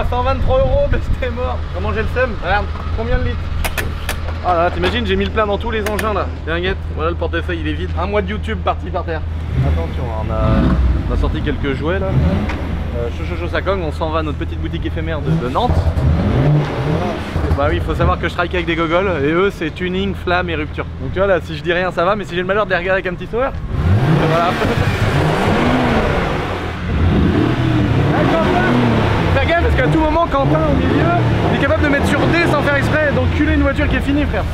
123 €, mais c'était mort. Comment j'ai le seum? Regarde, combien de litres? Ah là, t'imagines, j'ai mis le plein dans tous les engins là. T'inquiète, voilà le portefeuille, il est vide. Un mois de YouTube parti par terre. Attention, on a sorti quelques jouets là. Ça cogne, on s'en va à notre petite boutique éphémère de Nantes. Bah oui, il faut savoir que je travaille avec des gogoles et eux c'est tuning, flamme et rupture. Donc tu vois là, si je dis rien ça va, mais si j'ai le malheur de les regarder avec un petit sourire, voilà. Fais gaffe parce qu'à tout moment, Quentin au milieu, il est capable de mettre sur D sans faire exprès, donc culer une voiture qui est finie, frère.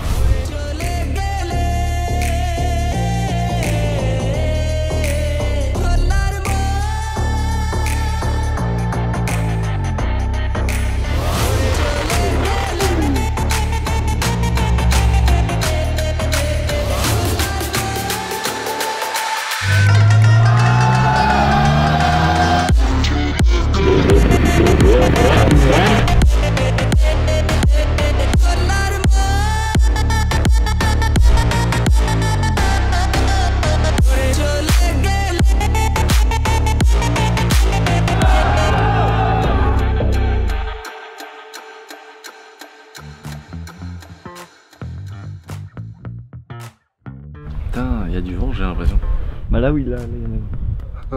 Putain, il y a du vent, j'ai l'impression. Bah là oui, là il y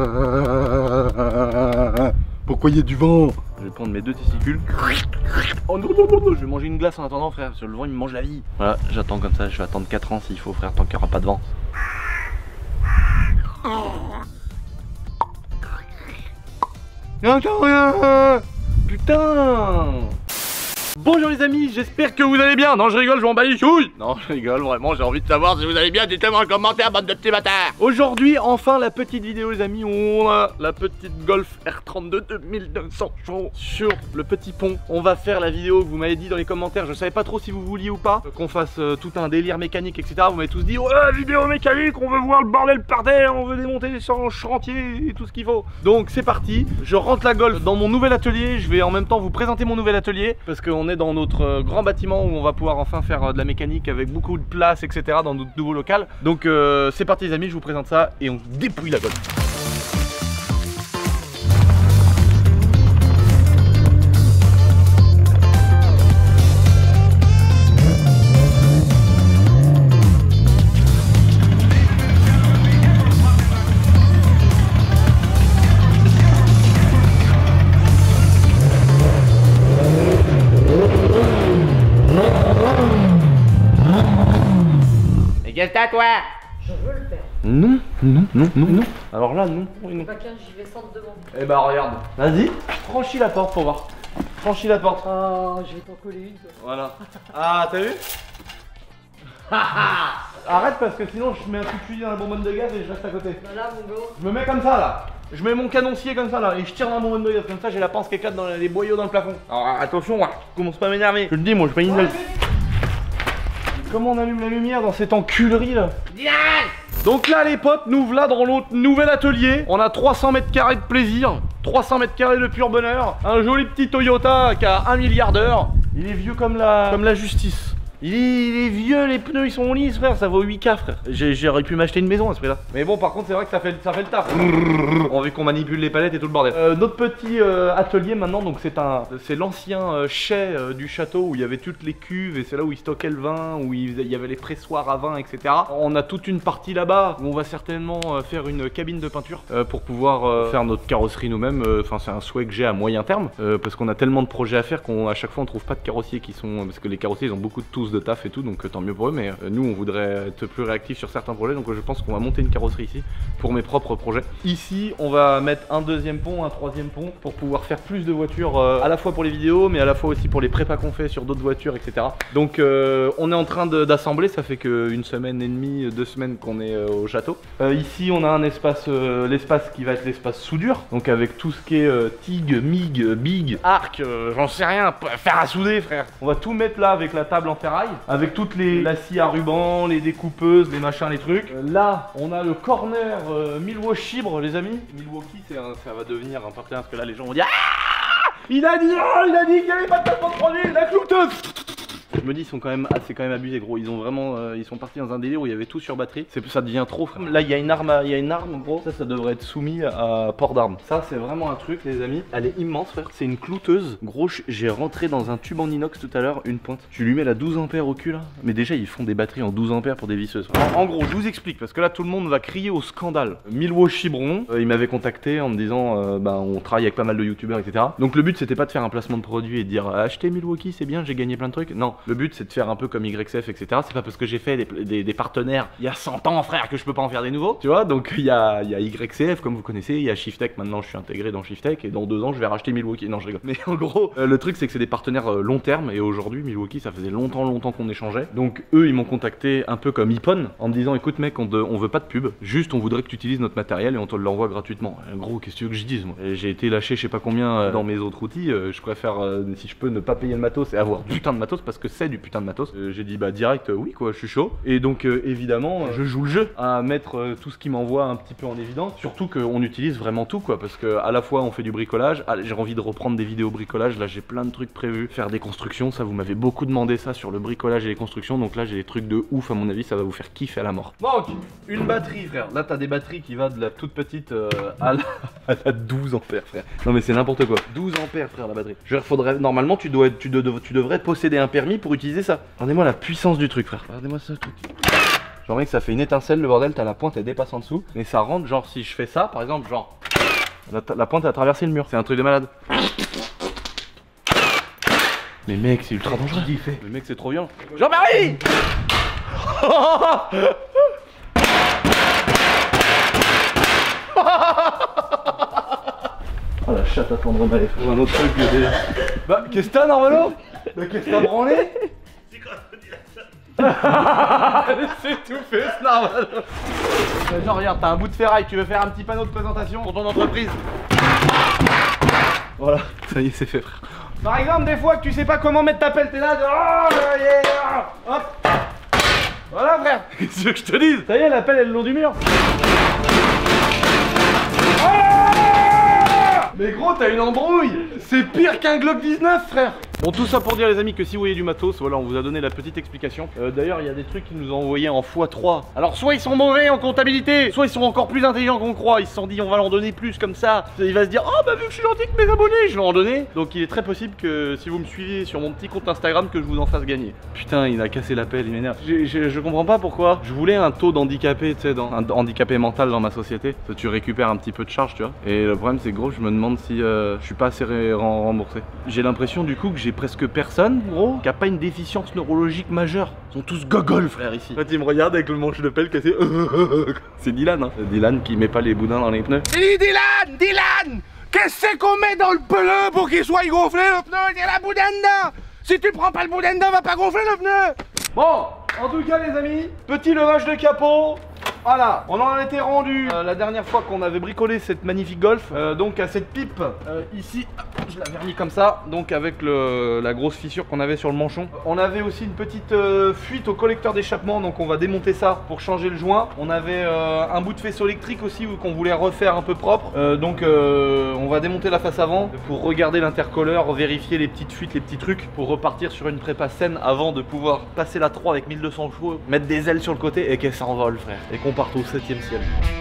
en a. Pourquoi il y a du vent? Je vais prendre mes deux testicules. Oh non, non, non, non, je vais manger une glace en attendant, frère. Parce que le vent il me mange la vie. Voilà, j'attends comme ça, je vais attendre 4 ans s'il faut, frère, tant qu'il n'y aura pas de vent. J'entends rien. Putain. Bonjour les amis, j'espère que vous allez bien. Non je rigole, je m'en bats les couilles. Non je rigole, vraiment j'ai envie de savoir si vous allez bien. Dites-le moi en commentaire, bande de petits bâtards. Aujourd'hui enfin la petite vidéo les amis où on a la petite Golf R32 2200 chevaux sur le petit pont. On va faire la vidéo que vous m'avez dit dans les commentaires. Je savais pas trop si vous vouliez ou pas qu'on fasse tout un délire mécanique etc. Vous m'avez tous dit ouais vidéo mécanique, on veut voir le bordel par terre, on veut démonter les chantiers et tout ce qu'il faut. Donc c'est parti, je rentre la Golf dans mon nouvel atelier. Je vais en même temps vous présenter mon nouvel atelier parce qu'on est dans notre grand bâtiment où on va pouvoir enfin faire de la mécanique avec beaucoup de place etc. dans notre nouveau local. Donc c'est parti les amis, je vous présente ça et on dépouille la Golf. Qu'est-ce que t'as toi? Je veux le faire. Non, non, non, non, non. Alors là, non. non. Pas qu'un, j'y vais sans te demander. Eh bah regarde, vas-y, franchis la porte pour voir. Franchis la porte. Oh, je vais t'en coller une. Toi. Voilà. Ah, t'as vu? Arrête parce que sinon je mets un coup de fusil dans la bonbonne de gaz et je reste à côté. Bah là, mon gars. Je me mets comme ça là. Je mets mon canoncier comme ça là et je tire dans la bonbonne de gaz. Comme ça j'ai la pince qui éclate dans les boyaux dans le plafond. Alors attention, commence pas à m'énerver. Je te le dis, moi je mets une. Comment on allume la lumière dans cette enculerie là? Donc là les potes, nous voilà dans notre nouvel atelier. On a 300 mètres carrés de plaisir, 300 mètres carrés de pur bonheur. Un joli petit Toyota qui a 1 milliard d'heures. Il est vieux comme la justice. Il est vieux, les pneus ils sont lisses frère, ça vaut 8K frère. J'aurais pu m'acheter une maison à ce prix là. Mais bon par contre c'est vrai que ça fait le taf. On vu qu'on manipule les palettes et tout le bordel. Notre petit atelier maintenant, donc c'est l'ancien chai du château où il y avait toutes les cuves et c'est là où ils stockaient le vin, où il y avait les pressoirs à vin etc. On a toute une partie là-bas où on va certainement faire une cabine de peinture pour pouvoir faire notre carrosserie nous-mêmes. Enfin c'est un souhait que j'ai à moyen terme parce qu'on a tellement de projets à faire qu'à chaque fois on trouve pas de carrossiers qui sont... parce que les carrossiers ils ont beaucoup de tools de taf et tout donc tant mieux pour eux, mais nous on voudrait être plus réactifs sur certains projets, donc je pense qu'on va monter une carrosserie ici pour mes propres projets. Ici on va mettre un deuxième pont, un troisième pont pour pouvoir faire plus de voitures à la fois pour les vidéos mais à la fois aussi pour les prépas qu'on fait sur d'autres voitures etc. Donc on est en train d'assembler, ça fait qu'une semaine et demie, 2 semaines qu'on est au château. Ici on a un espace, l'espace qui va être l'espace soudure, donc avec tout ce qui est TIG, MIG, BIG, ARC, j'en sais rien, faire à souder frère. On va tout mettre là avec la table en ferraille, avec toutes la scie à ruban, les découpeuses, les machins, les trucs. Là, on a le corner Milwaukee chibre, les amis. Milwaukee, ça va devenir un partenaire parce que là, les gens vont dire ah, il a dit qu'il n'y avait pas de placement de produit, la clouteuse. me dis, c'est quand même abusé, gros. Ils ont vraiment, ils sont partis dans un délire où il y avait tout sur batterie. Ça devient trop, frère. Là, il y a une arme, gros. Ça devrait être soumis à port d'armes. Ça, c'est vraiment un truc, les amis. Elle est immense, frère. C'est une clouteuse. Gros, j'ai rentré dans un tube en inox tout à l'heure, une pointe. Tu lui mets la 12 ampères au cul, là. Mais déjà, ils font des batteries en 12 ampères pour des visseuses. En gros, je vous explique, parce que là, tout le monde va crier au scandale. Milwaukee Bron, il m'avait contacté en me disant, bah, on travaille avec pas mal de youtubeurs, etc. Donc, le but, c'était pas de faire un placement de produit et de dire, achetez Milwaukee, c'est bien, j'ai gagné plein de trucs. Non, le but, c'est de faire un peu comme YXF, etc. C'est pas parce que j'ai fait des partenaires il y a 100 ans, frère, que je peux pas en faire des nouveaux. Tu vois, donc il y a YCF, comme vous connaissez, il y a Shiftech. Maintenant, je suis intégré dans Shiftech et dans 2 ans, je vais racheter Milwaukee. Non, je rigole. Mais en gros, le truc, c'est que c'est des partenaires long terme. Et aujourd'hui, Milwaukee, ça faisait longtemps qu'on échangeait. Donc, eux, ils m'ont contacté un peu comme Ippon en me disant, écoute, mec, on veut pas de pub. Juste, on voudrait que tu utilises notre matériel et on te l'envoie gratuitement. En gros, qu'est-ce que tu veux que je dise, moi? J'ai été lâché, je sais pas combien dans mes autres outils. Je préfère, si je peux, ne pas payer le matos et avoir du putain de matos parce que c'est du putain de matos. J'ai dit, bah, direct, oui, quoi, je suis chaud. Et donc, évidemment, je joue le jeu à mettre tout ce qui m'envoie un petit peu en évidence. Surtout qu'on utilise vraiment tout, quoi, parce que à la fois on fait du bricolage. J'ai envie de reprendre des vidéos bricolage. Là, j'ai plein de trucs prévus. Faire des constructions, ça vous m'avez beaucoup demandé ça sur le bricolage et les constructions. Donc là, j'ai des trucs de ouf, à mon avis, ça va vous faire kiffer à la mort. Donc, une batterie, frère. Là, t'as des batteries qui va de la toute petite à la 12 ampères, frère. Non, mais c'est n'importe quoi. 12 ampères, frère, la batterie. Normalement, tu devrais posséder un permis pour utiliser ça. Regardez-moi la puissance du truc, frère. Regardez-moi ça, truc. Genre mec, ça fait une étincelle, le bordel, t'as la pointe, elle dépasse en dessous. Mais ça rentre, genre si je fais ça, par exemple, genre la pointe elle a traversé le mur, c'est un truc de malade. Mais mec, c'est ultra dangereux. Mais mec, c'est trop violent. Jean-Marie. Oh la chatte à tendre mal. Ou un autre truc que déjà. Bah, qu'est-ce que t'as, Normalo? Bah, qu'est-ce que t'as branlé? C'est tout fait, ce normal. Genre, regarde, t'as un bout de ferraille, tu veux faire un petit panneau de présentation pour ton entreprise. Voilà, ça y est, c'est fait, frère. Par exemple, des fois que tu sais pas comment mettre ta pelle, t'es là, oh, yeah, hop. Voilà, frère. Qu'est-ce que tu veux que je te dise? Ça y est, la pelle est le long du mur. Mais gros, t'as une embrouille. C'est pire qu'un Glock 19, frère. Bon, tout ça pour dire, les amis, que si vous voyez du matos, voilà, on vous a donné la petite explication. D'ailleurs, il y a des trucs qui nous ont envoyés en x3. Alors, soit ils sont mauvais en comptabilité, soit ils sont encore plus intelligents qu'on croit. Ils se sont dit, on va en donner plus comme ça. Il va se dire, oh bah vu que je suis gentil que mes abonnés, je vais en donner. Donc, il est très possible que si vous me suivez sur mon petit compte Instagram, que je vous en fasse gagner. Putain, il a cassé la pelle, il m'énerve. Je comprends pas pourquoi. Je voulais un taux d'handicapé, tu sais, un handicapé mental dans ma société. Ça, tu récupères un petit peu de charge, tu vois. Et le problème, c'est gros, je me demande si je suis pas assez remboursé. J'ai l'impression du coup que j'ai presque personne, gros, qui a pas une déficience neurologique majeure. Ils sont tous gogoles, frère, ici. En fait, ils me regardent avec le manche de pelle cassé. C'est Dylan, hein. Dylan qui met pas les boudins dans les pneus. Dis Dylan, Dylan, qu'est-ce que c'est qu'on met dans le pneu pour qu'il soit gonflé le pneu? Il y a la boudin dedans. Si tu prends pas le boudin dedans, va pas gonfler le pneu. Bon, en tout cas, les amis, petit levage de capot. Voilà, on en était rendu la dernière fois qu'on avait bricolé cette magnifique Golf, donc à cette pipe ici, je l'avais remis comme ça, donc avec la grosse fissure qu'on avait sur le manchon. On avait aussi une petite fuite au collecteur d'échappement, donc on va démonter ça pour changer le joint. On avait un bout de faisceau électrique aussi qu'on voulait refaire un peu propre, donc on va démonter la face avant pour regarder l'intercolleur, vérifier les petites fuites, les petits trucs, pour repartir sur une prépa saine avant de pouvoir passer la 3 avec 1200 chevaux, mettre des ailes sur le côté et qu'elle s'envole, frère. Et qu'on parte au 7e ciel.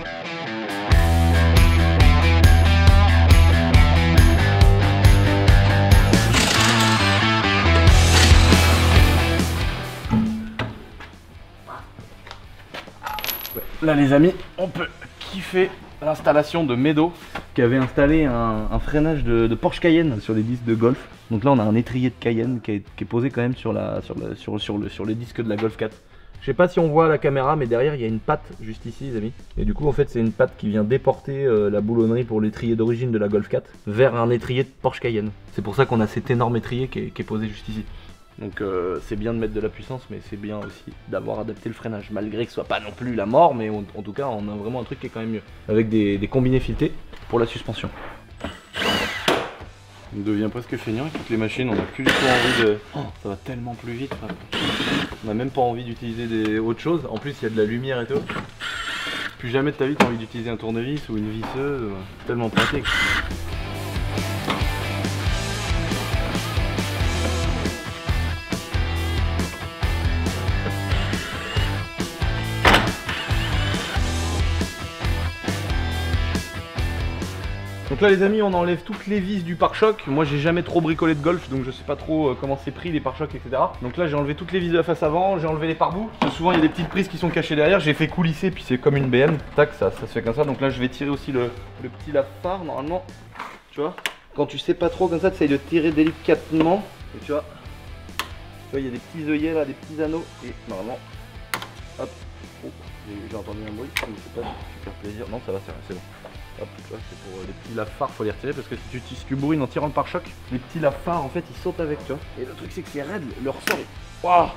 Là les amis, on peut kiffer l'installation de Medo qui avait installé un freinage de Porsche Cayenne sur les disques de Golf. Donc là on a un étrier de Cayenne qui est posé quand même sur les disques de la Golf 4. Je sais pas si on voit à la caméra, mais derrière il y a une patte juste ici les amis. Et du coup en fait c'est une patte qui vient déporter la boulonnerie pour l'étrier d'origine de la Golf 4 vers un étrier de Porsche Cayenne. C'est pour ça qu'on a cet énorme étrier qui est posé juste ici. Donc c'est bien de mettre de la puissance, mais c'est bien aussi d'avoir adapté le freinage, malgré que ce soit pas non plus la mort, mais en tout cas on a vraiment un truc qui est quand même mieux. Avec des combinés filetés pour la suspension. On devient presque feignant avec toutes les machines, on n'a plus du tout envie de... Oh, ça va tellement plus vite, frère. On n'a même pas envie d'utiliser autre chose, en plus il y a de la lumière et tout. Plus jamais de ta vie tu as envie d'utiliser un tournevis ou une visseuse, tellement pratique. Donc là les amis, on enlève toutes les vis du pare-choc. Moi j'ai jamais trop bricolé de golf, donc je sais pas trop comment c'est pris les pare-chocs, etc. Donc là j'ai enlevé toutes les vis de la face avant, j'ai enlevé les pare-boues. Souvent il y a des petites prises qui sont cachées derrière, j'ai fait coulisser, puis c'est comme une BM. Tac, ça se fait comme ça. Donc là je vais tirer aussi le petit lave-phare normalement. Tu vois, quand tu sais pas trop comme ça, tu essayes de tirer délicatement. Et tu vois, il y a des petits œillets là, des petits anneaux. Et normalement, hop, oh, j'ai entendu un bruit, je sais pas si ça fait plaisir. Non, ça va, c'est bon. Hop, tu vois, c'est pour les petits lave-phares, faut les retirer parce que si tu tisses du bruit en tirant le pare-choc, les petits lave-phares en fait ils sautent avec, tu vois. Et le truc c'est que c'est raide, le ressort est... Waouh.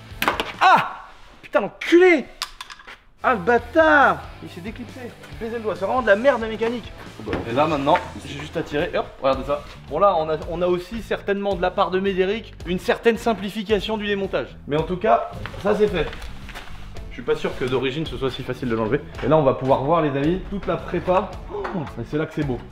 Ah putain l'enculé. Ah le bâtard. Il s'est déclipsé, je baisais le doigt, c'est vraiment de la merde la mécanique. Et là maintenant, j'ai juste à tirer, hop, regardez ça. Bon là on a aussi certainement de la part de Médéric une certaine simplification du démontage. Mais en tout cas, ça c'est fait. Je suis pas sûr que d'origine ce soit si facile de l'enlever. Et là on va pouvoir voir les amis toute la prépa. Et c'est là que c'est beau.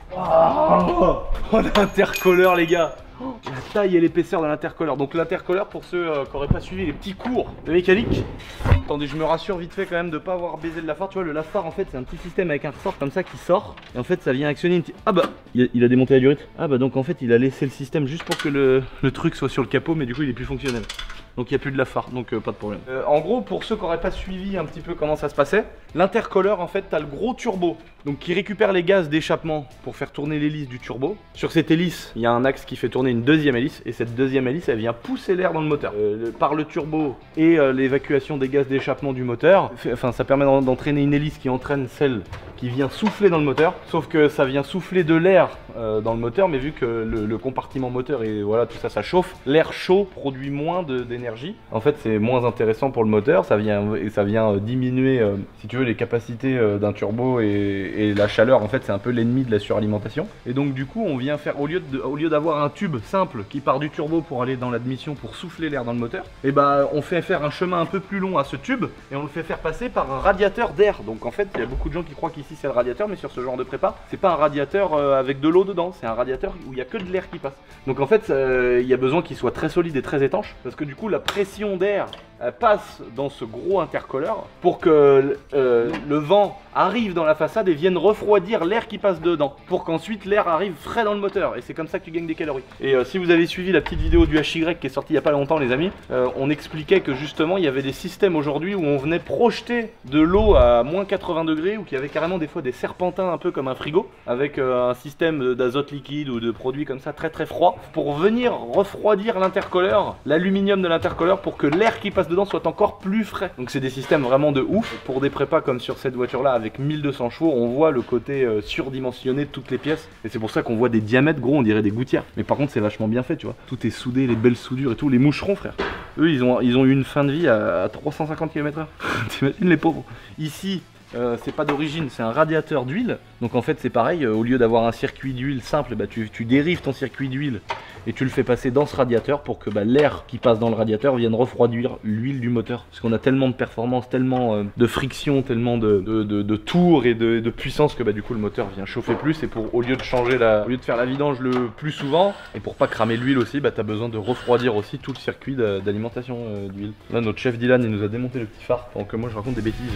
Oh l'intercolleur les gars. La taille et l'épaisseur de l'intercolleur. Donc l'intercolleur pour ceux qui n'auraient pas suivi les petits cours de mécanique. Attendez, je me rassure vite fait quand même de pas avoir baisé le lave-phare. Tu vois le lave-phare en fait c'est un petit système avec un ressort comme ça qui sort. Et en fait ça vient actionner une petite... Ah bah il a démonté la durite. Ah bah donc en fait il a laissé le système juste pour que le truc soit sur le capot, mais du coup il est plus fonctionnel. Donc il n'y a plus de lave-phare, donc pas de problème. En gros, pour ceux qui n'auraient pas suivi un petit peu comment ça se passait, l'intercolleur en fait, tu as le gros turbo, donc qui récupère les gaz d'échappement pour faire tourner l'hélice du turbo. Sur cette hélice, il y a un axe qui fait tourner une deuxième hélice, et cette deuxième hélice, elle vient pousser l'air dans le moteur. Par le turbo et l'évacuation des gaz d'échappement du moteur, enfin ça permet d'entraîner une hélice qui entraîne celle qui vient souffler dans le moteur, sauf que ça vient souffler de l'air dans le moteur, mais vu que le compartiment moteur et voilà tout ça, ça chauffe, l'air chaud produit moins d'énergie. En fait, c'est moins intéressant pour le moteur, ça vient diminuer, si tu veux, les capacités d'un turbo et la chaleur. En fait, c'est un peu l'ennemi de la suralimentation. Et donc, du coup, on vient faire, au lieu d'avoir un tube simple qui part du turbo pour aller dans l'admission pour souffler l'air dans le moteur, et bah, on fait faire un chemin un peu plus long à ce tube et on le fait faire passer par un radiateur d'air. Donc, en fait, il y a beaucoup de gens qui croient qu'ici c'est le radiateur, mais sur ce genre de prépa, c'est pas un radiateur avec de l'eau dedans, c'est un radiateur où il y a que de l'air qui passe. Donc, en fait, il y a besoin qu'il soit très solide et très étanche parce que du coup, la pression d'air passe dans ce gros intercolleur pour que le vent arrive dans la façade et vienne refroidir l'air qui passe dedans pour qu'ensuite l'air arrive frais dans le moteur, et c'est comme ça que tu gagnes des calories. Et si vous avez suivi la petite vidéo du HY qui est sortie il n'y a pas longtemps les amis, on expliquait que justement il y avait des systèmes aujourd'hui où on venait projeter de l'eau à moins 80 degrés, ou qu'il y avait carrément des fois des serpentins un peu comme un frigo avec un système d'azote liquide ou de produits comme ça très très froid pour venir refroidir l'intercolleur, l'aluminium de l'intercolleur, pour que l'air qui passe dedans soit encore plus frais. Donc c'est des systèmes vraiment de ouf. Pour des prépas comme sur cette voiture là avec 1200 chevaux, on voit le côté surdimensionné de toutes les pièces, et c'est pour ça qu'on voit des diamètres gros, on dirait des gouttières. Mais par contre c'est vachement bien fait, tu vois, tout est soudé, les belles soudures et tout. Les moucherons frère, eux ils ont eu une fin de vie à 350 km/h. T'imagines les pauvres. Ici c'est pas d'origine, c'est un radiateur d'huile. Donc en fait c'est pareil, au lieu d'avoir un circuit d'huile simple, bah, tu dérives ton circuit d'huile et tu le fais passer dans ce radiateur pour que l'air qui passe dans le radiateur vienne refroidir l'huile du moteur. Parce qu'on a tellement de performance, tellement de friction, tellement de tours et de puissance que du coup le moteur vient chauffer plus. Et au lieu de faire la vidange le plus souvent, et pour pas cramer l'huile aussi, tu as besoin de refroidir aussi tout le circuit d'alimentation d'huile. Là notre chef Dylan il nous a démonté le petit phare pendant que moi je raconte des bêtises.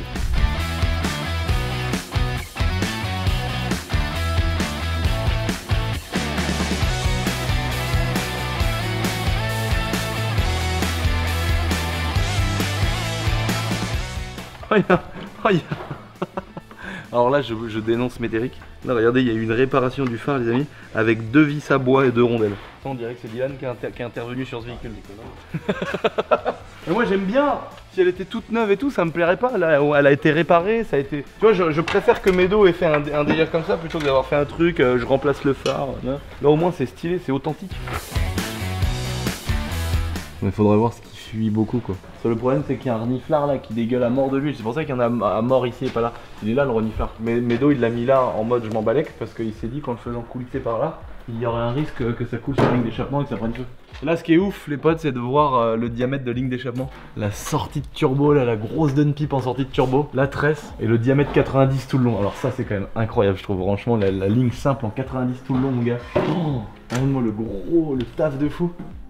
Alors là je dénonce Médéric. Là regardez, il y a eu une réparation du phare les amis, avec 2 vis à bois et 2 rondelles. On dirait que c'est Dylan qui est intervenu sur ce véhicule. Mais moi j'aime bien. Si elle était toute neuve et tout, ça me plairait pas. Là elle a été réparée, ça a été... Tu vois, je préfère que Médo ait fait un délire comme ça plutôt que d'avoir fait un truc, je remplace le phare. Là au moins c'est stylé, c'est authentique. Il faudrait voir ce qui fuit beaucoup quoi. Le problème c'est qu'il y a un reniflard là qui dégueule à mort de l'huile. C'est pour ça qu'il y en a à mort ici et pas là. Il est là le reniflard. Mais Médo il l'a mis là en mode je m'en balèque, parce qu'il s'est dit qu'en le faisant coulisser par là, il y aurait un risque que ça coule sur la ligne d'échappement et que ça prenne feu. Et là ce qui est ouf les potes, c'est de voir le diamètre de ligne d'échappement. La sortie de turbo là, la grosse Dunpip en sortie de turbo, la tresse et le diamètre 90 tout le long. Alors ça c'est quand même incroyable je trouve, franchement la ligne simple en 90 tout le long mon gars. Oh, regarde-moi le taf de fou.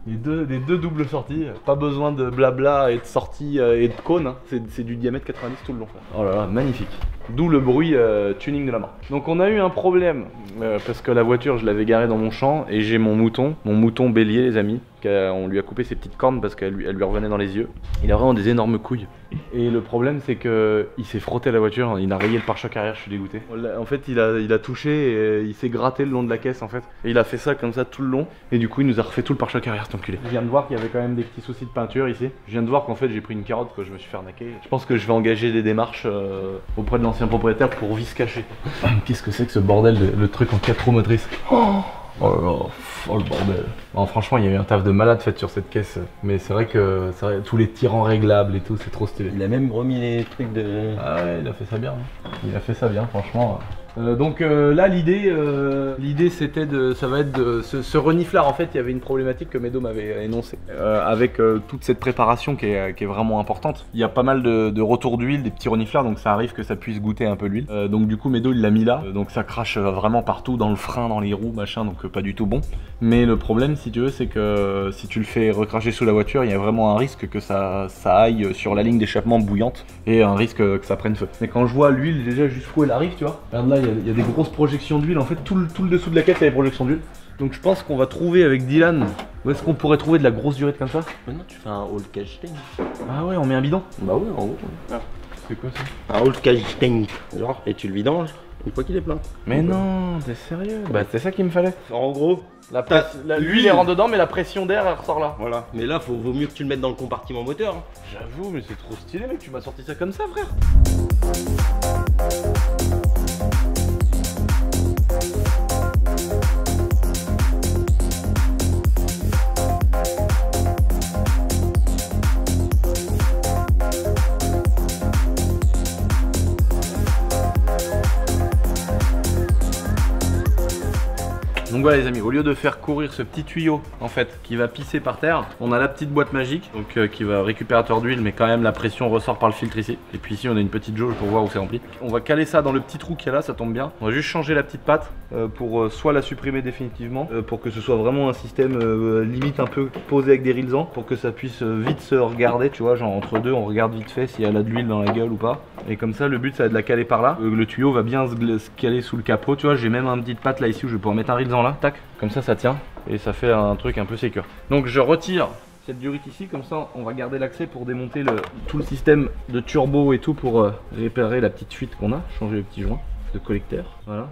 Les deux doubles sorties, pas besoin de blabla et de sortie et de cône, hein. C'est du diamètre 90 tout le long. Oh là là, magnifique. D'où le bruit tuning de la marque. Donc on a eu un problème parce que la voiture je l'avais garée dans mon champ et j'ai mon mouton bélier les amis. On lui a coupé ses petites cornes parce qu'elle lui revenait dans les yeux. Il a vraiment des énormes couilles. Et le problème c'est que il s'est frotté à la voiture, il a rayé le pare-choc arrière, je suis dégoûté. En fait il a touché et il s'est gratté le long de la caisse en fait. Et il a fait ça comme ça tout le long. Et du coup il nous a refait tout le pare-choc arrière cet enculé. Je viens de voir qu'il y avait quand même des petits soucis de peinture ici. Je viens de voir qu'en fait j'ai pris une carotte, que je me suis fait arnaquer. Je pense que je vais engager des démarches auprès de l'ancien propriétaire pour vis cacher. Qu'est-ce que c'est que ce bordel le truc en 4 roues motrices. Oh là là, oh le bordel. Bon, franchement, il y a eu un taf de malade fait sur cette caisse. Mais c'est vrai que tous les tirants réglables et tout, c'est trop stylé. Il a même remis les trucs de... Ah ouais, il a fait ça bien. Hein. Il a fait ça bien, franchement. Donc là l'idée c'était ça va être de ce reniflard. En fait il y avait une problématique que Medo m'avait énoncée avec toute cette préparation qui est vraiment importante. Il y a pas mal de retours d'huile, des petits reniflards, donc ça arrive que ça puisse goûter un peu l'huile. Donc du coup Medo il l'a mis là, donc ça crache vraiment partout, dans le frein, dans les roues, machin, donc pas du tout bon. Mais le problème si tu veux c'est que si tu le fais recracher sous la voiture, il y a vraiment un risque que ça aille sur la ligne d'échappement bouillante et un risque que ça prenne feu. Mais quand je vois l'huile déjà jusqu'où elle arrive, tu vois, regarde là, il y a des grosses projections d'huile, en fait tout le dessous de la caisse il y a des projections d'huile. Donc je pense qu'on va trouver avec Dylan, où est-ce qu'on pourrait trouver de la grosse durite comme ça? Maintenant tu fais un haul cage tank. Ah ouais, on met un bidon? Bah ouais, en gros. Ah. C'est quoi ça? Un haul cage tank, genre, et tu le vidanges une fois qu'il est plein. Mais non, t'es sérieux? Bah c'est ça qu'il me fallait. En gros, l'huile elle rentre dedans mais la pression d'air elle ressort là. Voilà. Mais là vaut mieux que tu le mettes dans le compartiment moteur. Hein. J'avoue, mais c'est trop stylé mec, tu m'as sorti ça comme ça frère. Donc voilà les amis, au lieu de faire courir ce petit tuyau en fait qui va pisser par terre, on a la petite boîte magique donc qui va récupérateur d'huile, mais quand même la pression ressort par le filtre ici. Et puis ici on a une petite jauge pour voir où c'est rempli. On va caler ça dans le petit trou qu'il y a là, ça tombe bien. On va juste changer la petite patte pour soit la supprimer définitivement, pour que ce soit vraiment un système limite un peu posé avec des rilsans, pour que ça puisse vite se regarder, tu vois, genre entre deux on regarde vite fait s'il y a de l'huile dans la gueule ou pas. Et comme ça le but ça va être de la caler par là. Le tuyau va bien se caler sous le capot, tu vois, j'ai même un petite patte là ici où je vais pouvoir mettre un rilsan là, tac, comme ça tient et ça fait un truc un peu sécure. Donc je retire cette durite ici, comme ça on va garder l'accès pour démonter tout le système de turbo et tout pour réparer la petite fuite qu'on a, changer le petit joint de collecteur, voilà.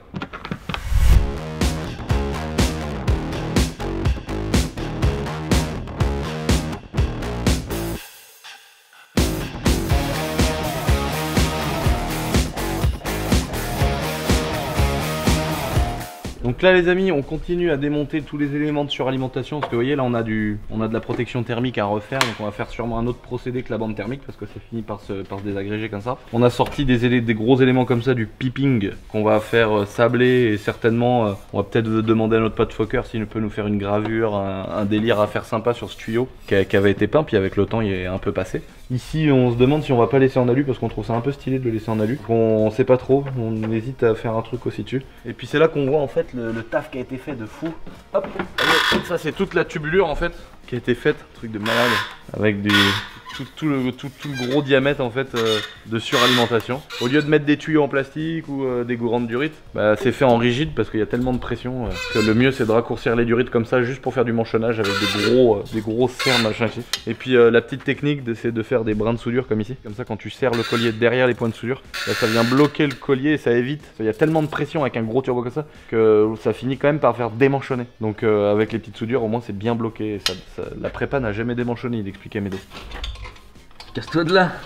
Donc là les amis, on continue à démonter tous les éléments de suralimentation parce que vous voyez là on a de la protection thermique à refaire, donc on va faire sûrement un autre procédé que la bande thermique parce que c'est fini par se désagréger comme ça. On a sorti des gros éléments comme ça, du piping qu'on va faire sabler et certainement on va peut-être demander à notre pote Fokker s'il peut nous faire une gravure, un délire à faire sympa sur ce tuyau qui avait été peint puis avec le temps il est un peu passé. Ici on se demande si on va pas laisser en alu parce qu'on trouve ça un peu stylé de le laisser en alu. On sait pas trop, on hésite à faire un truc aussi dessus. Et puis c'est là qu'on voit en fait le taf qui a été fait de fou. Hop, ça c'est toute la tubulure en fait qui a été faite, truc de malade, avec tout le gros diamètre en fait de suralimentation. Au lieu de mettre des tuyaux en plastique ou des gourants de durite, bah, c'est fait en rigide parce qu'il y a tellement de pression que le mieux c'est de raccourcir les durites comme ça juste pour faire du manchonnage avec des gros serres machin ici. Et puis la petite technique c'est de faire des brins de soudure comme ici, comme ça quand tu serres le collier derrière les points de soudure, bah, ça vient bloquer le collier et ça évite. Il y a tellement de pression avec un gros turbo comme ça que ça finit quand même par faire démanchonner. Donc avec les petites soudures au moins c'est bien bloqué. La prépa n'a jamais démanchonné, il expliquait Medo. Casse-toi de là.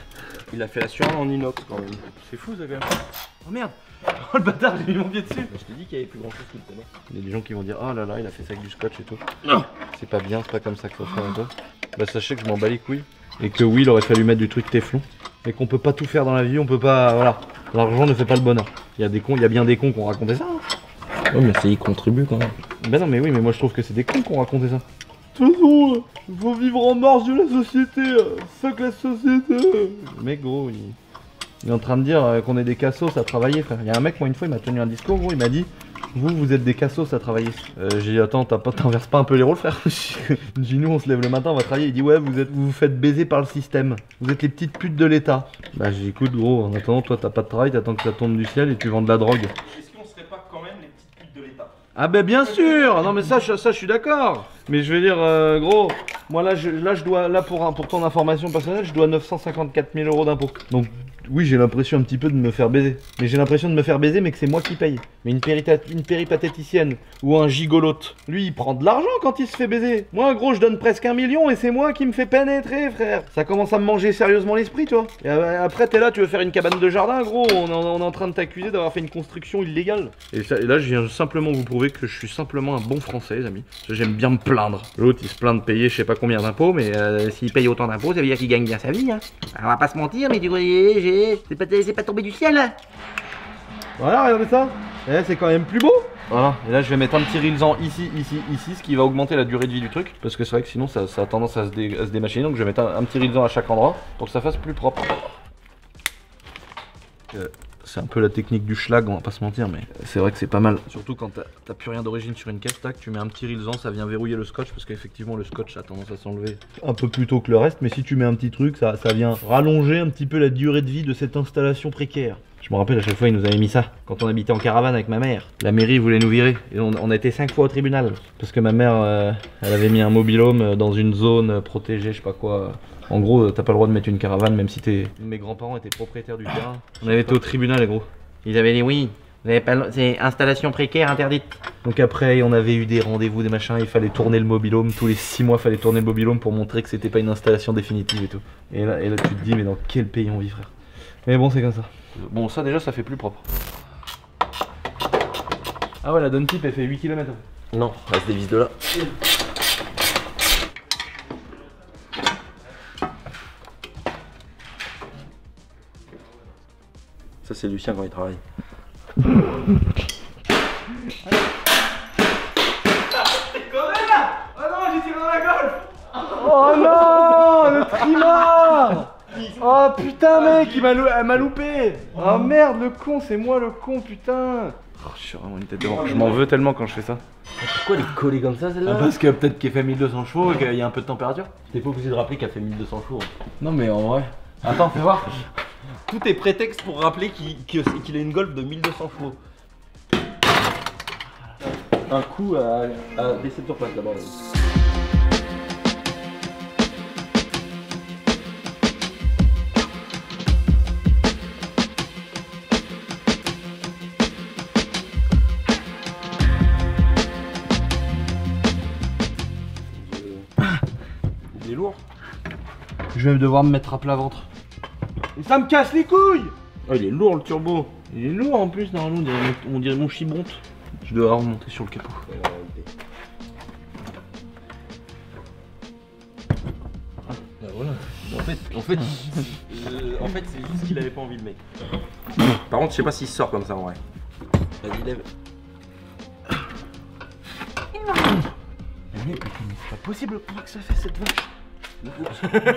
Il a fait la sueur en inox quand même. C'est fou ça quand même. Oh merde. Oh le bâtard, j'ai mis mon pied dessus. Je t'ai dit qu'il y avait plus grand chose que le ténor. Il y a des gens qui vont dire oh là là il a fait ça avec du scotch et tout. Non. C'est pas bien, c'est pas comme ça qu'il faut faire et tout. Bah sachez que je m'en bats les couilles. Et que oui il aurait fallu mettre du truc téflon. Et qu'on peut pas tout faire dans la vie, on peut pas. Voilà. L'argent ne fait pas le bonheur. Il y a des cons, il y a bien des cons qui ont raconté ça. Hein. Oui mais ça y contribue quand même. Bah non mais oui mais moi je trouve que c'est des cons qui ont raconté ça. De toute façon, faut vivre en marge de la société, fuck la société. Le mec gros, il est en train de dire qu'on est des cassos à travailler frère. Il y a un mec moi une fois il m'a tenu un discours gros, il m'a dit Vous êtes des cassos à travailler. J'ai dit attends, t'inverses pas un peu les rôles frère. J'ai dit nous on se lève le matin, on va travailler. Il dit ouais vous vous faites baiser par le système. Vous êtes les petites putes de l'État. Bah j'ai dit écoute gros, en attendant toi t'as pas de travail, t'attends que ça tombe du ciel et tu vends de la drogue. Est-ce qu'on serait pas quand même les petites putes de l'État? Ah bah bien sûr. Non mais ça je suis d'accord. Mais je veux dire gros, moi là je dois, là pour ton information personnelle, je dois 954 000 € d'impôts. Donc oui j'ai l'impression un petit peu de me faire baiser. Mais j'ai l'impression de me faire baiser mais que c'est moi qui paye. Mais une péripatéticienne ou un gigolote, lui il prend de l'argent quand il se fait baiser. Moi gros je donne presque 1 million et c'est moi qui me fais pénétrer frère. Ça commence à me manger sérieusement l'esprit toi. Et après t'es là, tu veux faire une cabane de jardin gros, on est en train de t'accuser d'avoir fait une construction illégale. Et là je viens simplement vous prouver que je suis simplement un bon français les amis. J'aime bien me plaindre. L'autre il se plaint de payer je sais pas combien d'impôts, mais s'il paye autant d'impôts ça veut dire qu'il gagne bien sa vie hein. On va pas se mentir mais du coup c'est pas tombé du ciel hein. Voilà regardez ça. C'est quand même plus beau. Voilà, et là je vais mettre un petit rilsan ici, ce qui va augmenter la durée de vie du truc. Parce que c'est vrai que sinon ça a tendance à se démachiner. Donc je vais mettre un petit rilsan à chaque endroit pour que ça fasse plus propre. C'est un peu la technique du schlag, on va pas se mentir, mais c'est vrai que c'est pas mal. Surtout quand t'as plus rien d'origine sur une caisse, tac, tu mets un petit rilsan, ça vient verrouiller le scotch, parce qu'effectivement le scotch a tendance à s'enlever un peu plus tôt que le reste, mais si tu mets un petit truc, ça vient rallonger un petit peu la durée de vie de cette installation précaire. Je me rappelle à chaque fois ils nous avaient mis ça, quand on habitait en caravane avec ma mère. La mairie voulait nous virer, et on a été 5 fois au tribunal, parce que ma mère, elle avait mis un mobil-home dans une zone protégée, je sais pas quoi. En gros, t'as pas le droit de mettre une caravane même si mes grands-parents étaient propriétaires du terrain. On avait été au tribunal, les gros. Ils avaient dit oui, vous avez pas, c'est installation précaire interdite. Donc après, on avait eu des rendez-vous, des machins, il fallait tourner le mobil-home. Tous les 6 mois, il fallait tourner le mobil-home pour montrer que c'était pas une installation définitive et tout. Et là, tu te dis, mais dans quel pays on vit, frère? Mais bon, c'est comme ça. Bon, ça déjà, ça fait plus propre. Ah ouais, la Duntip, elle fait 8 km. Non, elle se dévisse de là. Ça c'est Lucien quand il travaille. Oh non, le trimard. Oh putain mec, elle m'a loupé. Oh merde, le con, c'est moi le con, putain. Oh, je suis vraiment une tête de mort. Je m'en veux tellement quand je fais ça. Pourquoi elle est collée comme ça celle-là? Parce que peut-être qu'elle fait 1200 chevaux et qu'il y a un peu de température. T'es pas obligé de rappeler qu'elle fait 1200 chevaux. Non mais en vrai. Attends, fais voir. Tout est prétexte pour rappeler qu'il a une Golf de 1200 chevaux. Un coup à baisser de surface d'abord. Il est lourd. Je vais devoir me mettre à plat ventre. Et ça me casse les couilles. Oh, il est lourd le turbo. Il est lourd en plus, normalement on dirait mon chibonte. Je dois remonter sur le capot. Ah, voilà. En fait c'est juste qu'il avait pas envie le mec. Par contre je sais pas s'il sort comme ça en vrai. Vas-y lève. Mais c'est pas possible le poids que ça fait cette vache.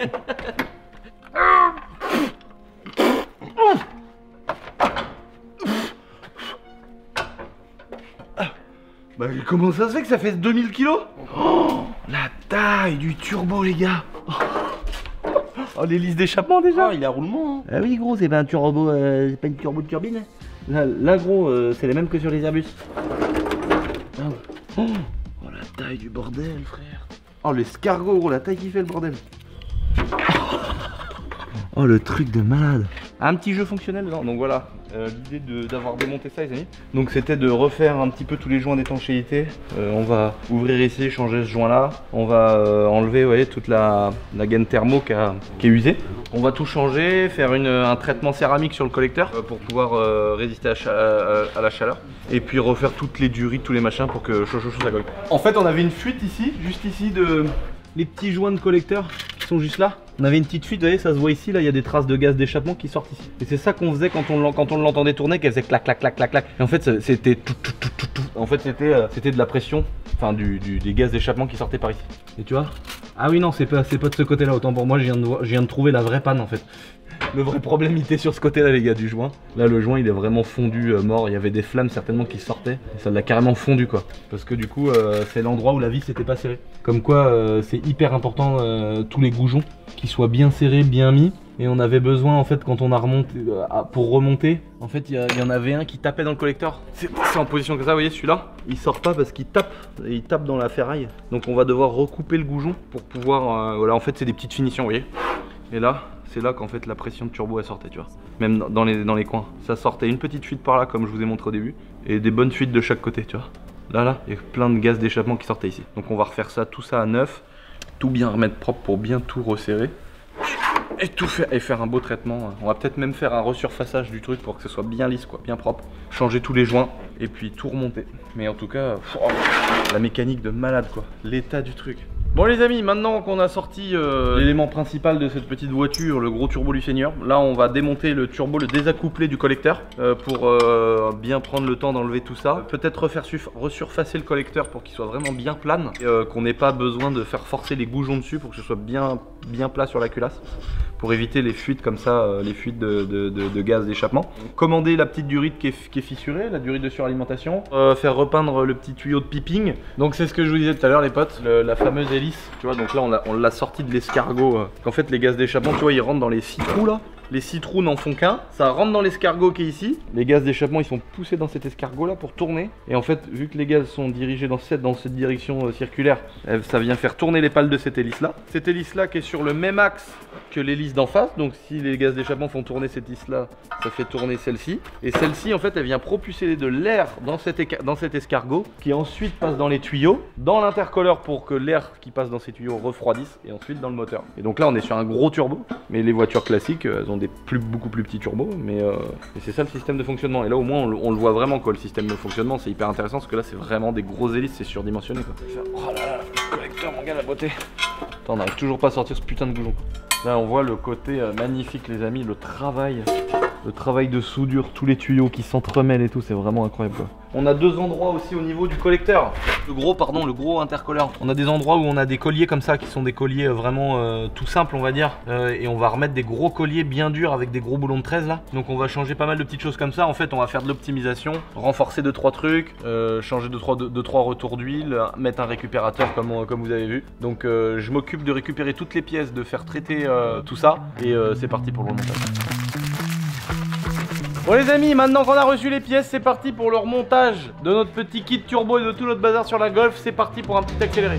Bah comment ça se fait que ça fait 2000 kilos? Oh, la taille du turbo les gars. Oh l'hélice d'échappement déjà. Ah il a roulement hein. Ah oui gros, c'est pas un turbo, c'est pas une turbo de turbine. Là gros, c'est les mêmes que sur les Airbus. Oh la taille du bordel frère. Oh l'escargot gros, la taille qui fait le bordel. Oh le truc de malade. Un petit jeu fonctionnel dedans. Donc voilà, l'idée d'avoir démonté ça les amis. Donc c'était de refaire un petit peu tous les joints d'étanchéité. On va ouvrir ici, changer ce joint là. On va enlever vous voyez, toute la gaine thermo qui est usée. On va tout changer, faire un traitement céramique sur le collecteur pour pouvoir résister à la chaleur. Et puis refaire toutes les durites, tous les machins pour que chaud ça colle. En fait on avait une fuite ici, juste ici de les petits joints de collecteur qui sont juste là. On avait une petite fuite, vous voyez, ça se voit ici, là il y a des traces de gaz d'échappement qui sortent ici. Et c'est ça qu'on faisait quand on l'entendait tourner, qu'elle faisait clac clac clac clac clac. Et en fait c'était tout. En fait c'était de la pression Enfin des gaz d'échappement qui sortaient par ici. Et tu vois? Ah oui non, c'est pas de ce côté là, autant pour moi je viens de trouver la vraie panne en fait. Le vrai problème il était sur ce côté là les gars du joint. Là le joint il est vraiment fondu, mort, il y avait des flammes certainement qui sortaient. Et ça l'a carrément fondu quoi. Parce que du coup c'est l'endroit où la vis s'était pas serrée. Comme quoi c'est hyper important tous les goujons qui soient bien serrés, bien mis. Et on avait besoin en fait quand on a remonté, pour remonter, en fait il y en avait un qui tapait dans le collecteur. C'est en position comme ça, vous voyez celui-là, il sort pas parce qu'il tape, et il tape dans la ferraille. Donc on va devoir recouper le goujon pour pouvoir, voilà en fait c'est des petites finitions, vous voyez. Et là, c'est là qu'en fait la pression de turbo elle sortait, tu vois. Même dans les coins, ça sortait une petite fuite par là comme je vous ai montré au début, et des bonnes fuites de chaque côté, tu vois. Là, il y a plein de gaz d'échappement qui sortaient ici. Donc on va refaire ça, tout ça à neuf, tout bien remettre propre pour bien tout resserrer. Et tout faire, et faire un beau traitement. On va peut-être même faire un resurfaçage du truc pour que ce soit bien lisse quoi, bien propre. Changer tous les joints et puis tout remonter. Mais en tout cas, la mécanique de malade quoi, l'état du truc. Bon les amis, maintenant qu'on a sorti l'élément principal de cette petite voiture, le gros turbo du Seigneur, là on va démonter le turbo, le désaccouplé du collecteur pour bien prendre le temps d'enlever tout ça. Peut-être resurfacer le collecteur pour qu'il soit vraiment bien plane, qu'on n'ait pas besoin de faire forcer les goujons dessus pour que ce soit bien plat sur la culasse, pour éviter les fuites comme ça, les fuites de gaz d'échappement. Commander la petite durite qui est fissurée, la durite de suralimentation, faire repeindre le petit tuyau de piping. Donc c'est ce que je vous disais tout à l'heure les potes, la fameuse hélice. Tu vois, donc là on l'a sorti de l'escargot. Qu'en fait les gaz d'échappement, tu vois, ils rentrent dans les 6 trous là. Les 6 trous n'en font qu'un, ça rentre dans l'escargot qui est ici. Les gaz d'échappement ils sont poussés dans cet escargot là pour tourner. Et en fait vu que les gaz sont dirigés dans cette direction circulaire, ça vient faire tourner les pales de cette hélice là. Cette hélice là qui est sur le même axe que l'hélice d'en face. Donc si les gaz d'échappement font tourner cette hélice là, ça fait tourner celle-ci. Et celle-ci en fait elle vient propulser de l'air dans cet escargot qui ensuite passe dans les tuyaux, dans l'intercooleur pour que l'air qui passe dans ces tuyaux refroidisse et ensuite dans le moteur. Et donc là on est sur un gros turbo. Mais les voitures classiques elles ont beaucoup plus petits turbos, mais c'est ça le système de fonctionnement. Et là au moins on le voit vraiment quoi, le système de fonctionnement, c'est hyper intéressant parce que là c'est vraiment des grosses hélices, c'est surdimensionné quoi. Oh là là, le collecteur mon gars, la beauté. Attends, on n'arrive toujours pas à sortir ce putain de goujon. Là on voit le côté magnifique les amis, le travail de soudure, tous les tuyaux qui s'entremêlent et tout, c'est vraiment incroyable quoi. On a deux endroits aussi au niveau du collecteur. Le gros intercooleur. On a des endroits où on a des colliers comme ça qui sont des colliers vraiment tout simples on va dire. Et on va remettre des gros colliers bien durs avec des gros boulons de 13 là. Donc on va changer pas mal de petites choses comme ça. En fait on va faire de l'optimisation, renforcer 2-3 trucs, changer 2-3 retours d'huile, mettre un récupérateur comme vous avez vu. Donc je m'occupe de récupérer toutes les pièces, de faire traiter tout ça. Et c'est parti pour le remontage. Bon les amis, maintenant qu'on a reçu les pièces, c'est parti pour le remontage de notre petit kit turbo et de tout notre bazar sur la Golf. C'est parti pour un petit accéléré.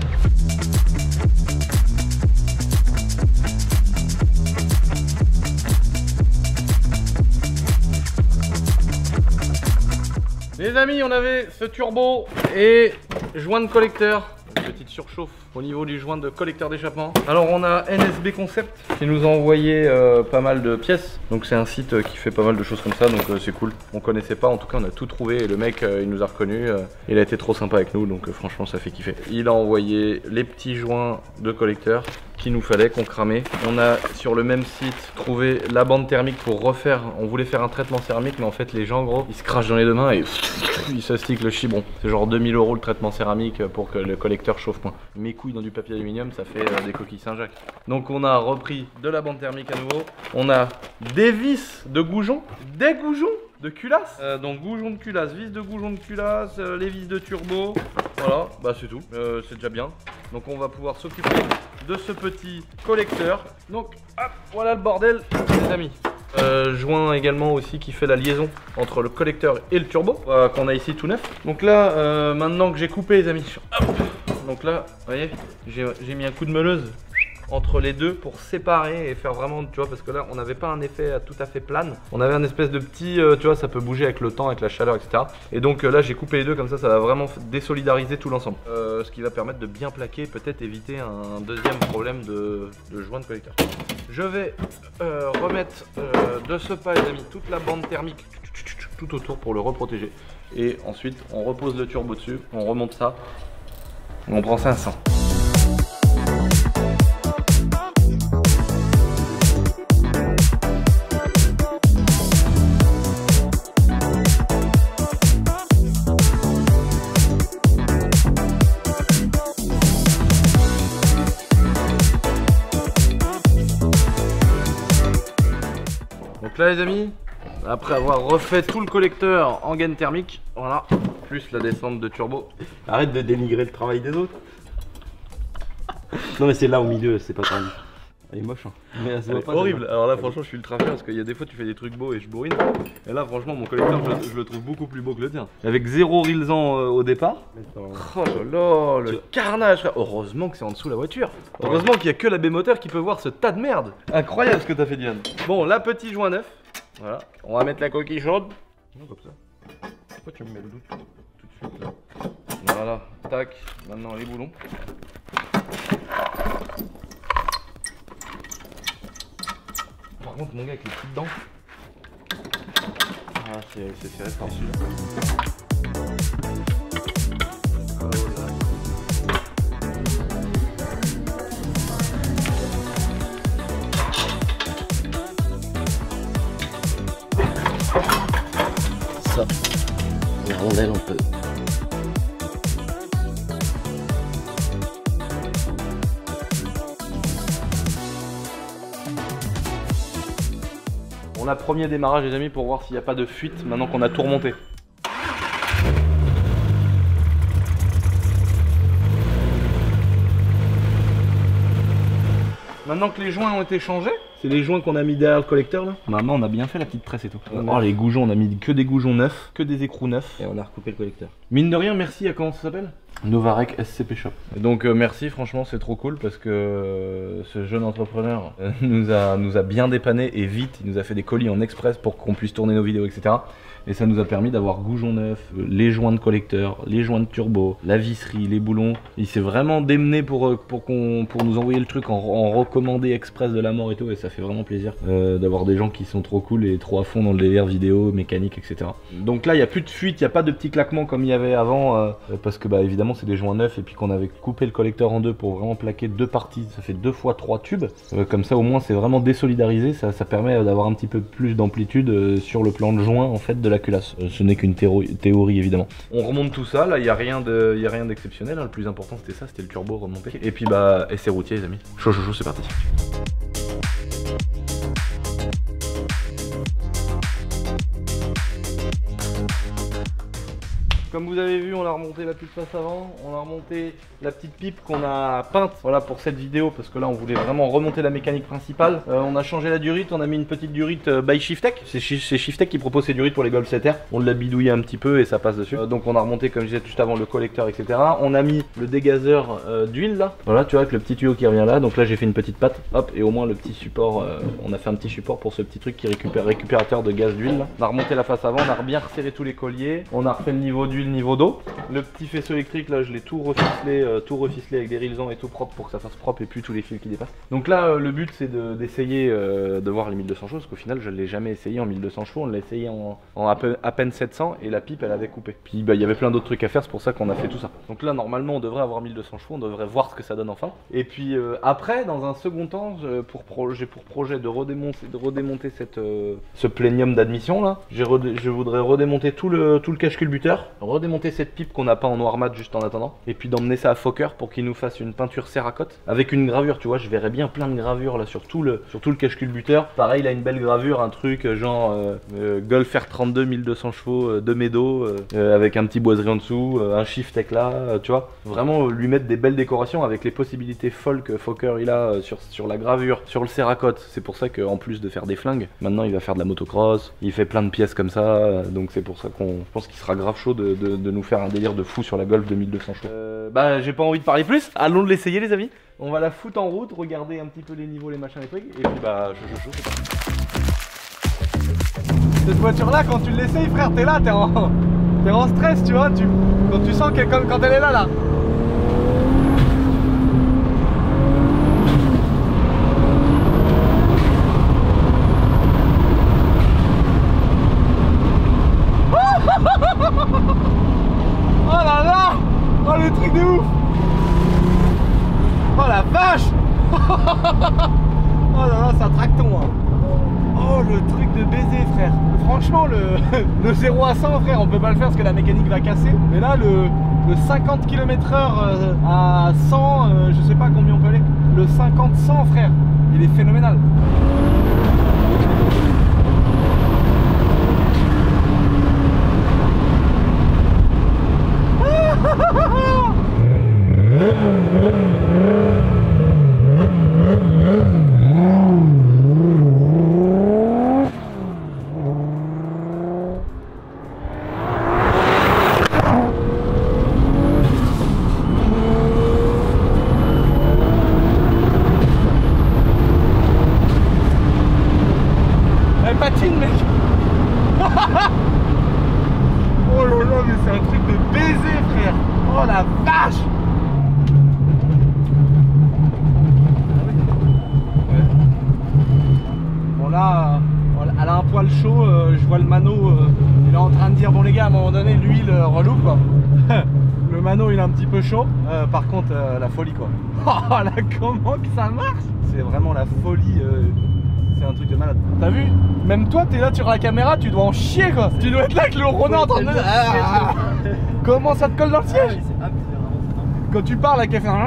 Les amis, on avait ce turbo et joint de collecteur. Une petite surchauffe au niveau du joint de collecteur d'échappement. Alors on a NSB Concept qui nous a envoyé pas mal de pièces. Donc c'est un site qui fait pas mal de choses comme ça, donc c'est cool. On connaissait pas, en tout cas on a tout trouvé et le mec il nous a reconnus. Il a été trop sympa avec nous, donc franchement ça fait kiffer. Il a envoyé les petits joints de collecteur qu'il nous fallait, qu'on cramait. On a sur le même site trouvé la bande thermique pour refaire. On voulait faire un traitement céramique, mais en fait les gens gros ils se crachent dans les deux mains et ils s'astiquent le chibron. C'est genre 2000 € le traitement céramique pour que le collecteur chauffe moins. Mes couilles dans du papier aluminium ça fait des coquilles Saint-Jacques. Donc on a repris de la bande thermique à nouveau. On a des vis de goujon, des goujons de culasse, donc goujon de culasse, vis de goujon de culasse, les vis de turbo, voilà, bah c'est tout, c'est déjà bien. Donc on va pouvoir s'occuper de ce petit collecteur. Donc hop, voilà le bordel les amis. Joint également aussi qui fait la liaison entre le collecteur et le turbo qu'on a ici tout neuf. Donc là maintenant que j'ai coupé les amis, hop, donc là vous voyez j'ai mis un coup de meuleuse entre les deux pour séparer et faire vraiment, tu vois, parce que là on n'avait pas un effet tout à fait plane, on avait un espèce de petit, tu vois, ça peut bouger avec le temps, avec la chaleur, etc. Et donc là j'ai coupé les deux comme ça, ça va vraiment désolidariser tout l'ensemble, ce qui va permettre de bien plaquer, peut-être éviter un deuxième problème de joint de collecteur. Je vais remettre de ce pas les amis toute la bande thermique tout autour pour le reprotéger, et ensuite on repose le turbo dessus, on remonte ça, on prend 500. Donc là les amis, après avoir refait tout le collecteur en gaine thermique, voilà, plus la descente de turbo. Arrête de dénigrer le travail des autres. Non mais c'est là au milieu, c'est pas tendu. Elle est moche hein. Mais elle se voit pas, horrible. Alors là franchement je suis ultra fier parce qu'il y a des fois tu fais des trucs beaux et je bourrine. Et là franchement mon collecteur je le trouve beaucoup plus beau que le tien. Avec 0 rilsan au départ. Oh là là, le carnage frère. Heureusement que c'est en dessous la voiture. Heureusement qu'il n'y a que la B-moteur qui peut voir ce tas de merde. Incroyable ce que t'as fait Diane. Bon là petit joint neuf. Voilà. On va mettre la coquille chaude. Non comme ça. Pourquoi tu me mets le doute tout de suite là? Voilà. Tac. Maintenant les boulons. Par contre mon gars avec les petites dents. Ah c'est serré par dessus. Ça. La rondelle un peu. On a premier démarrage les amis pour voir s'il n'y a pas de fuite maintenant qu'on a tout remonté. Maintenant que les joints ont été changés, c'est les joints qu'on a mis derrière le collecteur là. Maman on a bien fait la petite presse et tout. Oh les goujons, on a mis que des goujons neufs, que des écrous neufs. Et on a recoupé le collecteur. Mine de rien, merci à comment ça s'appelle? Novarec SCP Shop. Et donc merci, franchement c'est trop cool parce que ce jeune entrepreneur nous a bien dépanné et vite, il nous a fait des colis en express pour qu'on puisse tourner nos vidéos etc. Et ça nous a permis d'avoir goujons neufs, les joints de collecteur, les joints de turbo, la visserie, les boulons. Il s'est vraiment démené pour nous envoyer le truc en recommandé express de la mort et tout. Et ça fait vraiment plaisir d'avoir des gens qui sont trop cool et trop à fond dans le délire vidéo, mécanique, etc. Donc là il n'y a plus de fuite, il n'y a pas de petits claquements comme il y avait avant parce que bah évidemment c'est des joints neufs et puis qu'on avait coupé le collecteur en deux pour vraiment plaquer deux parties. Ça fait 2 fois 3 tubes. Comme ça au moins c'est vraiment désolidarisé. Ça permet d'avoir un petit peu plus d'amplitude sur le plan de joint en fait de la culasse. Ce n'est qu'une théorie évidemment. On remonte tout ça, là il n'y a rien d'exceptionnel, hein. Le plus important c'était ça, c'était le turbo remonté. Et puis bah essai routier les amis. Chaud, c'est parti. Comme vous avez vu, on a remonté la pile face avant, on a remonté la petite pipe qu'on a peinte voilà, pour cette vidéo parce que là on voulait vraiment remonter la mécanique principale. On a changé la durite, on a mis une petite durite by Shiftech. C'est Shiftech qui propose ces durites pour les Golf 7R. On l'a bidouillé un petit peu et ça passe dessus. Donc on a remonté comme je disais juste avant le collecteur etc. On a mis le dégazeur d'huile là. Voilà tu vois avec le petit tuyau qui revient là. Donc là j'ai fait une petite patte. Hop et au moins le petit support. On a fait un petit support pour ce petit truc qui récupérateur de gaz d'huile. On a remonté la face avant, on a bien resserré tous les colliers. On a refait le niveau d'huile, niveau d'eau. Le petit faisceau électrique là je l'ai tout reficelé avec des rilsans et tout propre pour que ça fasse propre et puis tous les fils qui dépassent. Donc là le but c'est d'essayer de voir les 1200 chevaux parce qu'au final je l'ai jamais essayé en 1200 chevaux, on l'a essayé en à peine 700 et la pipe elle avait coupé. Puis bah il y avait plein d'autres trucs à faire, c'est pour ça qu'on a fait tout ça. Donc là normalement on devrait avoir 1200 chevaux, on devrait voir ce que ça donne enfin. Et puis après dans un second temps j'ai pour projet de redémonter ce plénium d'admission là. Je voudrais redémonter tout le cache-culbuteur, redémonter cette pipe qu'on n'a pas en noir mat juste en attendant et puis d'emmener ça à Fokker pour qu'il nous fasse une peinture céracote avec une gravure, tu vois, je verrais bien plein de gravures là sur tout le cache-culbuteur. Pareil, il a une belle gravure, un truc genre Golf R32 1200 chevaux de Meadow avec un petit boiserie en dessous, un Shiftech là, tu vois, vraiment lui mettre des belles décorations avec les possibilités folles que Fokker il a sur la gravure, sur le céracote. C'est pour ça qu'en plus de faire des flingues, maintenant il va faire de la motocross, il fait plein de pièces comme ça, donc c'est pour ça qu'on pense qu'il sera grave chaud de nous faire un délire de fou sur la Golf de 1200 chevaux. Bah j'ai pas envie de parler plus, allons de l'essayer les amis. On va la foutre en route, regarder un petit peu les niveaux, les machins, les trucs, et puis bah je c'est parti. Cette voiture là quand tu l'essayes frère, t'es là, t'es en stress tu vois, quand tu sens qu'elle quand elle est là. Oh là là! Oh le truc de ouf! Oh la vache! Oh là là, c'est un tracton hein. Oh le truc de baiser frère! Franchement le 0 à 100 frère, on peut pas le faire parce que la mécanique va casser. Mais là le 50 km/h à 100, je sais pas combien on peut aller. Le 50-100 frère, il est phénoménal. Elle patine, mec. Oh là là, mais c'est un truc de baiser, frère. Oh la vache. Bon là, elle a un poil chaud, je vois le mano, il est en train de dire bon les gars, à un moment donné l'huile relou quoi. Le mano il est un petit peu chaud, par contre la folie quoi. Oh là comment que ça marche. C'est vraiment la folie, c'est un truc de malade. T'as vu? Même toi t'es là sur la caméra, tu dois en chier quoi. Tu dois être là avec le Ronin en train de... Comment ça te colle dans le siège? Quand tu parles avec elle fait...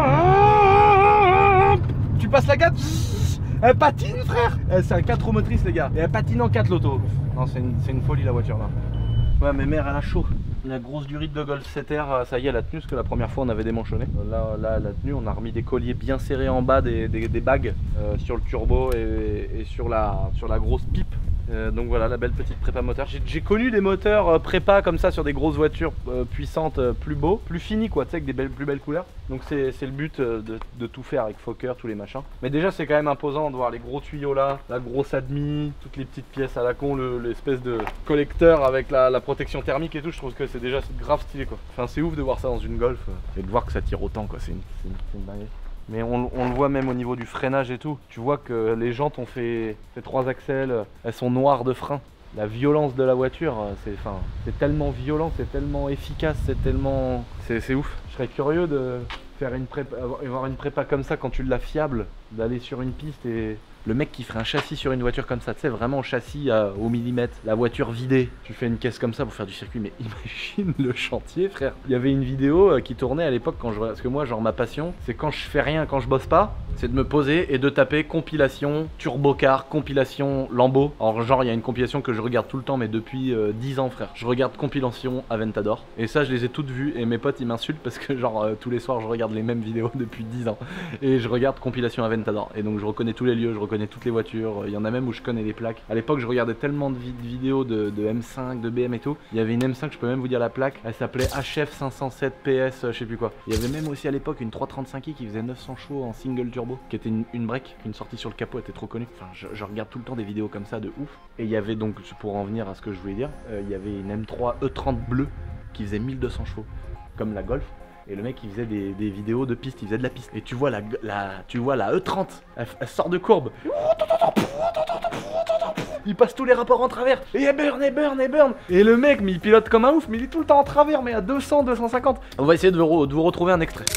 Tu passes la 4. Elle patine frère. C'est un 4 roues motrices les gars. Et elle patine en 4 l'auto. Non c'est une folie la voiture là. Ouais mais mère elle a chaud. La grosse durite de Golf 7R, ça y est elle a tenu parce que la première fois on avait démanchonné. Là elle a tenu, on a remis des colliers bien serrés en bas, des bagues sur le turbo et sur la grosse pipe. Donc voilà la belle petite prépa moteur. J'ai connu des moteurs prépa comme ça sur des grosses voitures puissantes, plus beaux, plus finis quoi, tu sais, avec des plus belles couleurs. Donc c'est le but de tout faire avec Fokker, tous les machins. Mais déjà c'est quand même imposant de voir les gros tuyaux là, la grosse admi, toutes les petites pièces à la con, l'espèce de collecteur avec la protection thermique et tout. Je trouve que c'est déjà grave stylé quoi. Enfin c'est ouf de voir ça dans une Golf et de voir que ça tire autant quoi, c'est une dinguerie. Mais on le voit même au niveau du freinage et tout. Tu vois que les jantes ont fait 3 axles, elles sont noires de frein. La violence de la voiture, c'est tellement violent, c'est tellement efficace, c'est ouf. Je serais curieux de faire avoir une prépa comme ça quand tu l'as fiable, d'aller sur une piste et le mec qui ferait un châssis sur une voiture comme ça, tu sais, vraiment châssis au millimètre, la voiture vidée, tu fais une caisse comme ça pour faire du circuit, mais imagine le chantier frère. Il y avait une vidéo qui tournait à l'époque parce que moi genre ma passion c'est quand je fais rien, quand je bosse pas, c'est de me poser et de taper compilation turbocar, compilation Lambo. Alors genre il y a une compilation que je regarde tout le temps mais depuis 10 ans frère, je regarde compilation Aventador et ça je les ai toutes vues et mes potes ils m'insultent parce que genre tous les soirs je regarde les mêmes vidéos depuis 10 ans et je regarde compilation Aventador et donc je reconnais tous les lieux, je reconnais toutes les voitures, il y en a même où je connais les plaques. À l'époque je regardais tellement de vidéos de M5, de BM et tout. Il y avait une M5, je peux même vous dire la plaque, elle s'appelait HF 507 PS, je sais plus quoi. Il y avait même aussi à l'époque une 335i qui faisait 900 chevaux en single turbo, qui était une break, une sortie sur le capot était trop connue. Enfin je regarde tout le temps des vidéos comme ça de ouf. Et il y avait donc, pour en venir à ce que je voulais dire, il y avait une M3 E30 bleue qui faisait 1200 chevaux, comme la Golf. Et le mec il faisait des vidéos de piste, il faisait de la piste. Et tu vois la E30, elle sort de courbe. Il passe tous les rapports en travers. Et elle burn, et burn, et burn. Et le mec, mais il pilote comme un ouf, mais il est tout le temps en travers, mais à 200, 250. On va essayer de vous retrouver un extrait.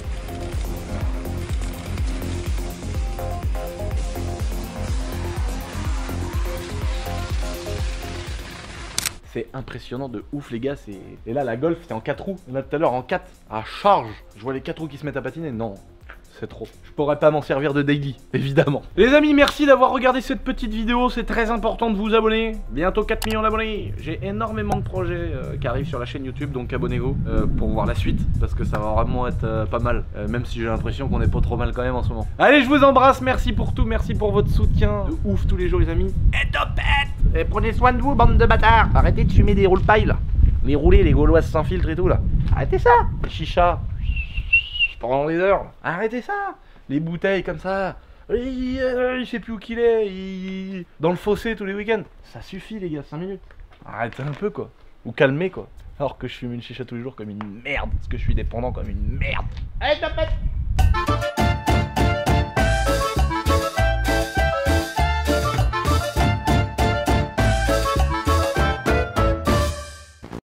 C'est impressionnant de ouf les gars, et là la Golf c'était en 4 roues, et là tout à l'heure en 4, à charge, je vois les 4 roues qui se mettent à patiner, non, c'est trop. Je pourrais pas m'en servir de daily, évidemment. Les amis, merci d'avoir regardé cette petite vidéo, c'est très important de vous abonner. Bientôt 4 millions d'abonnés, j'ai énormément de projets qui arrivent sur la chaîne YouTube, donc abonnez-vous pour voir la suite, parce que ça va vraiment être pas mal, même si j'ai l'impression qu'on est pas trop mal quand même en ce moment. Allez, je vous embrasse, merci pour tout, merci pour votre soutien de ouf tous les jours les amis. Et topette. Et prenez soin de vous, bande de bâtards. Arrêtez de fumer des roule-pailles là. Les roulés, les gauloises sans filtre et tout là. Arrêtez ça. Les chichas pendant des heures. Arrêtez ça. Les bouteilles comme ça. Je sais plus où qu'il est. Dans le fossé tous les week-ends. Ça suffit les gars, 5 minutes. Arrêtez un peu quoi. Ou calmez quoi. Alors que je fume une chicha tous les jours comme une merde. Parce que je suis dépendant comme une merde. Allez, tapette.